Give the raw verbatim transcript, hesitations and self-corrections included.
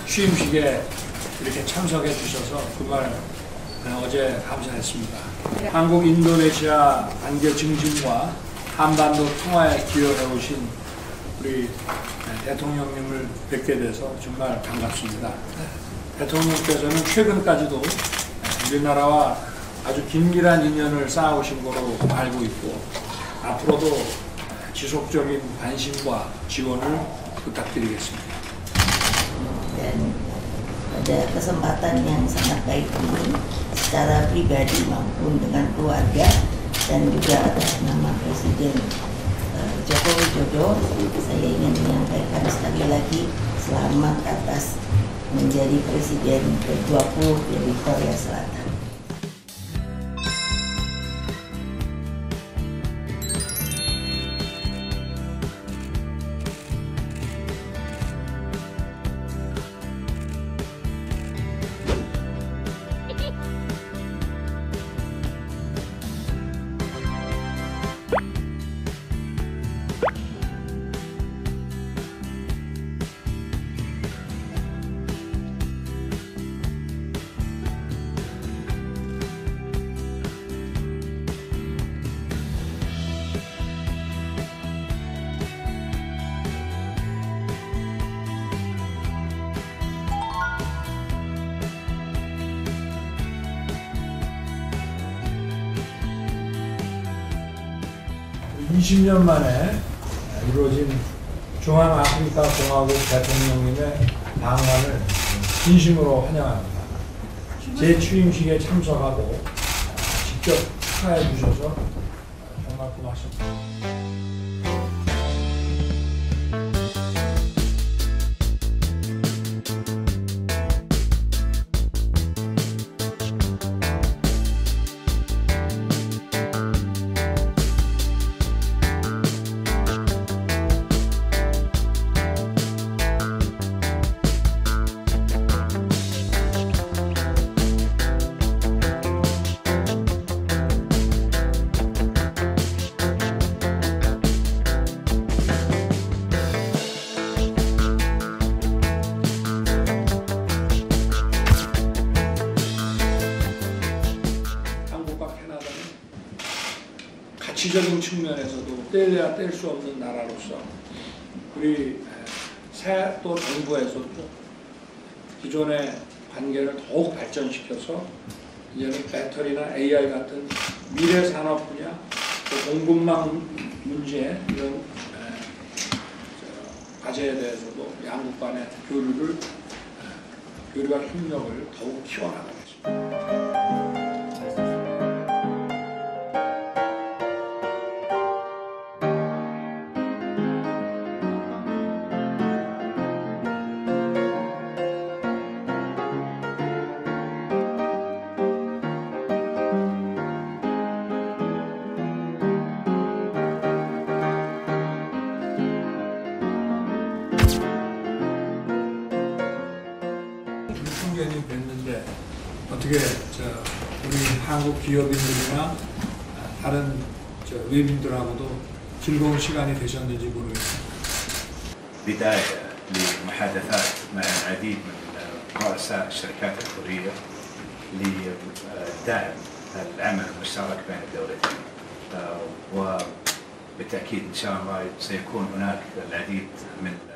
취임식에 이렇게 참석해 주셔서 정말 어제 감사했습니다. 한국 인도네시아 관계 증진과 한반도 통화에 기여해 오신 우리 대통령님을 뵙게 돼서 정말 반갑습니다. 대통령께서는 최근까지도 우리나라와 아주 긴밀한 인연을 쌓아오신 것으로 알고 있고 앞으로도 지속적인 관심과 지원을 부탁드리겠습니다. Dan pada kesempatan yang sangat baik ini, secara pribadi maupun dengan keluarga dan juga atas nama Presiden uh, Joko Widodo, saya ingin menyampaikan sekali lagi selamat atas menjadi Presiden ke dua puluh dari Korea Selatan. 이십 년 만에 이루어진 중앙아프리카 공화국 대통령님의 방한을 진심으로 환영합니다. 제 취임식에 참석하고 직접 축하해 주셔서 정말 고맙습니다. 가치적인 측면에서도 떼려야 뗄 수 없는 나라로서 우리 새 또 정부에서도 기존의 관계를 더욱 발전시켜서 이제는 배터리나 에이아이 같은 미래 산업 분야, 또 공급망 문제 이런 과제에 대해서도 양국 간의 교류를 교류와 협력을 더욱 키워나가겠습니다. 총재님 뵀는데 어떻게 저 우리 한국 기업인들이나 다른 저 외빈들하고도 즐거운 시간이 되셨는지 모르겠습니다. بداية لمحادثات مع العديد من رؤساء الشركات الكورية لدعم العمل المشترك بين الدولتين، وبالتأكيد إن شاء الله سيكون هناك العديد من